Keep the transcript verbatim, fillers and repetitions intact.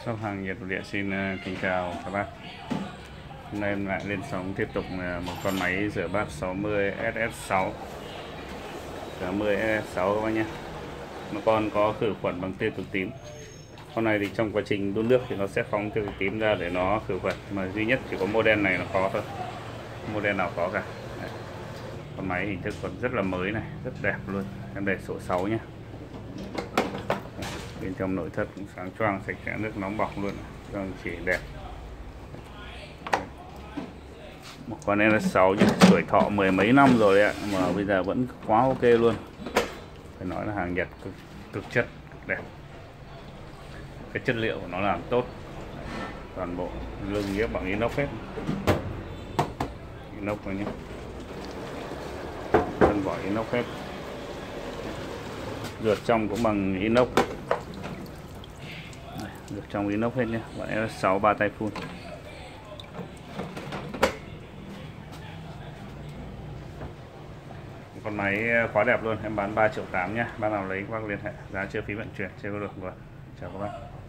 Shop hàng Nhật Điện xin kính chào các bác. Hôm nay em lại lên sóng tiếp tục một con máy rửa bát sáu mươi S S sáu sáu mươi S S sáu các bác nhé. Một con có khử khuẩn bằng tia cực tím. Con này thì trong quá trình đun nước thì nó sẽ phóng tia cực tím ra để nó khử khuẩn, mà duy nhất chỉ có model này nó có thôi, model nào có cả. Đấy. Con máy hình thức còn rất là mới này, rất đẹp luôn. Em để số sáu nhé. Bên trong nội thất cũng sáng choang, sạch sẽ, nước nóng bỏng luôn, còn chỉ đẹp. Một con S sáu nhé, tuổi thọ mười mấy năm rồi ạ, mà bây giờ vẫn quá ok luôn. Phải nói là hàng Nhật cực, cực chất, cực đẹp. Cái chất liệu của nó làm tốt. Toàn bộ lưng ghép bằng inox hết, inox rồi nhé, thân vỏ inox hết, rượt trong cũng bằng inox, rượt trong inox hết nhé. Bọn S sáu ba tay full. Con máy quá đẹp luôn, em bán ba triệu tám nhé. Bác nào lấy bác liên hệ, giá chưa phí vận chuyển chưa có được. Rồi, chào các bác.